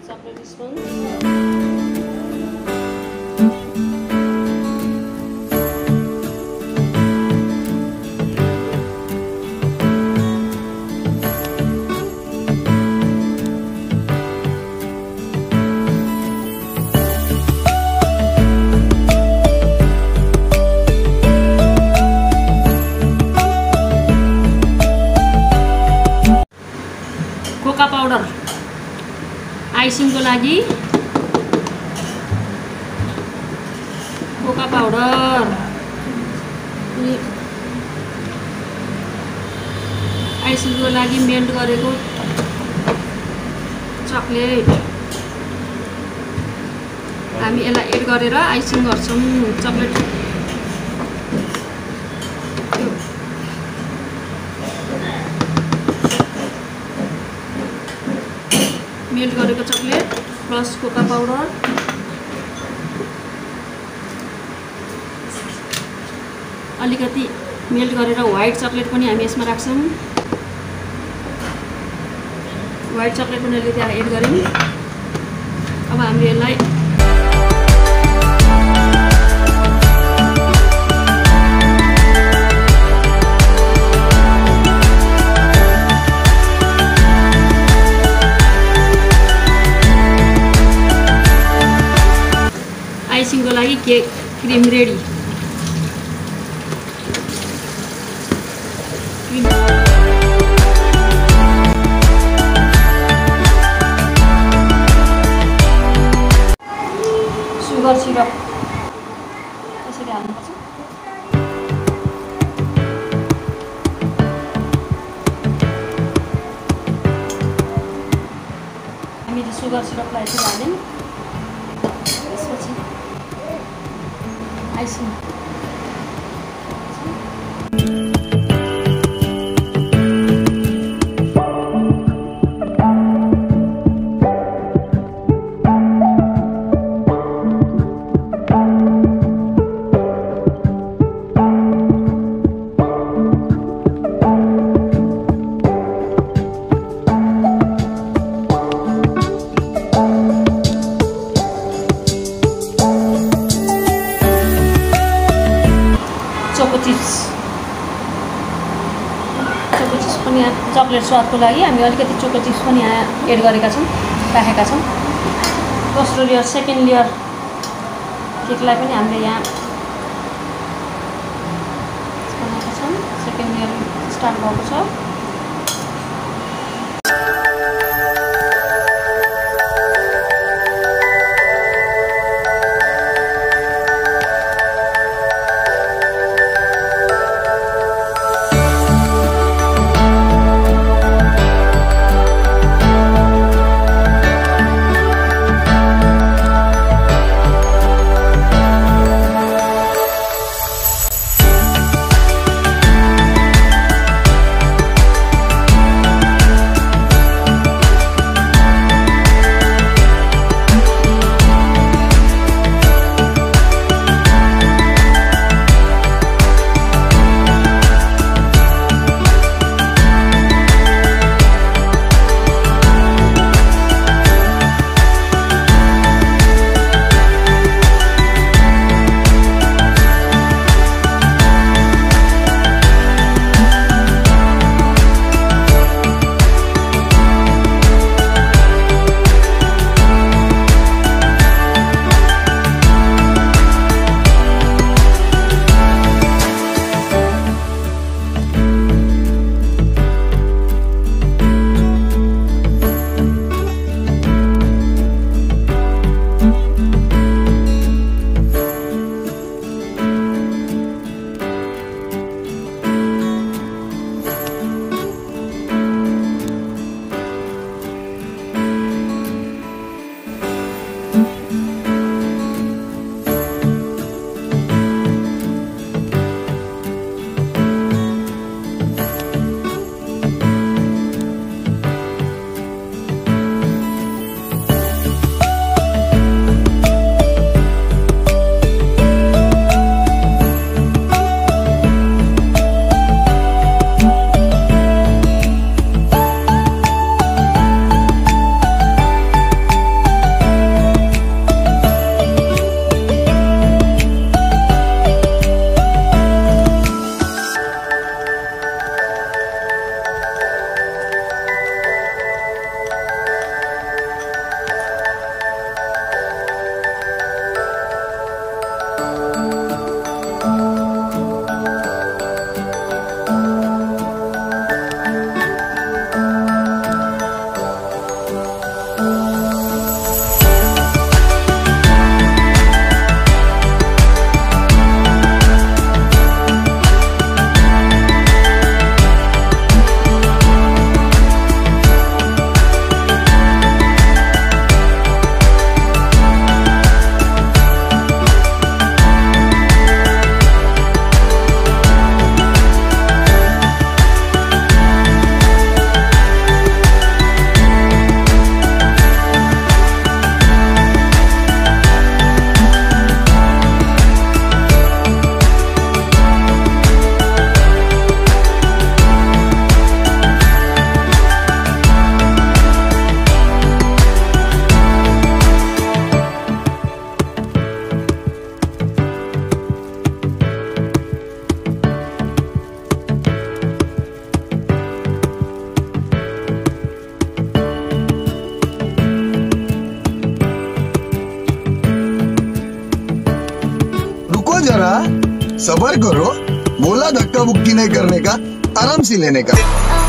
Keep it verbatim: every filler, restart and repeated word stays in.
chocolate spoon. Coca powder. Icing को लागि Coca powder. Icing को लागि मेल्ट गरेको चकलेट हामी यसलाई एड गरेर आइसिङ गर्छौं चकलेट मेल्ट गरेको चकलेट प्लस कोका पाउडर अलिकति मेल्ट गरेर व्हाइट चकलेट पनि हामी यसमा राख्छौं व्हाइट चकलेट पनि अलिकति एड गर्यौं अब हामीले यसलाई आइसिङ को लागि cake cream ready sugar syrup यसरी हाल्नुपर्छ हामीले सुगर सिरपलाई यसरी हाल्यौं त्यसपछि icing choco chips choco chips पनि यहाँ चकलेट स्वादको लागि हामी अलिकति चोको चिप्स पनि यहाँ एड गरेका छौं राखेका छौं दोस्रो लेयर सेकेन्ड लेयर केकलाई पनि हामीले यहाँ बनाएका छौं सेकेन्ड लेयर स्टार्ट भएको छ सबर करो, बोला धक्का बुक्की नहीं करने का, आराम से लेने का।